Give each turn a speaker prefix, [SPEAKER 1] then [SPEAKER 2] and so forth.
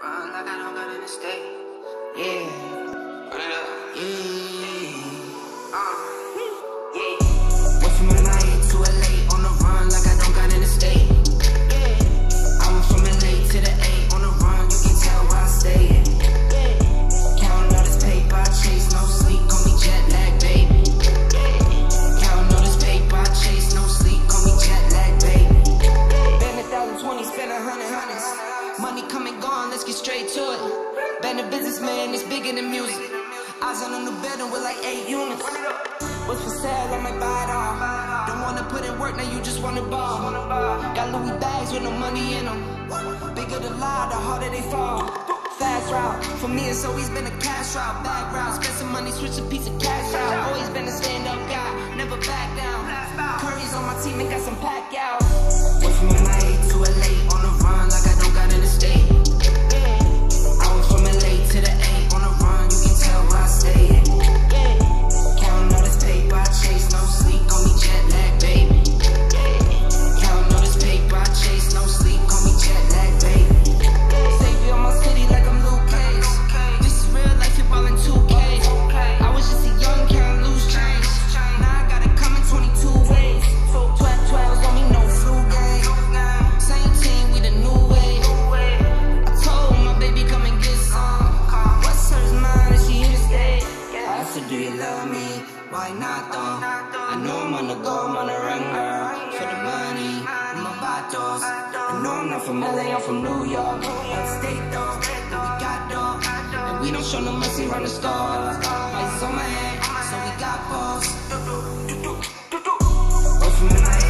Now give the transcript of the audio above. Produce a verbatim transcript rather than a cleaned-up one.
[SPEAKER 1] Run like I don't got any state. Yeah. Run it up. Yeah. Uh. Yeah. Went from M I A to L A on the run like I don't got any state. Yeah. I went from L A to the A on the run, you can tell where I stay. Yeah. Counting all this paper, I chase no sleep, call me jet lag, baby. Yeah. Counting all this paper, I chase no sleep, call me jet lag, baby. Yeah. Been a thousand twenty, spend a hundred hundreds. Money come and gone, let's get straight to it. Been a businessman, it's bigger than music. Eyes on a new building with like eight units. What's for sale, I might buy it all. Don't wanna put in work, now you just wanna ball. Got Louis bags with no money in them. Bigger the lie, the harder they fall. Fast route, for me it's always been a cash route. Back route, spend some money, switch a piece of cash out. Always been a stand-up guy, never back down. Curry's on my team and got some pack out. Went from M I A to L A on the run like I don't got any state. I went from L A to the A on the run, you can tell where I stay. Counting all this paper, I chase no sleep, call me jet lag, baby. Counting all this paper, I chase no sleep, call me jet lag, baby. Savior on my city like I'm Luke Cage. This is real life, you're ballin' two K. I was just a young can't lose change. Now I got it coming twenty-two ways. twelve twelves on me, no flu game. Same team, we the new wave. I told my baby come and get some. What's hers mine, is she here to stay? I said, do you love me? Why not though? I know I'm on the go, I'm on the run, girl. For the money, I'm my vatos. I know I'm not from L A, I'm from New York. Upstate though, we got dough. And we don't show no mercy around the store. Ice on my head, so we got balls. Went from M I A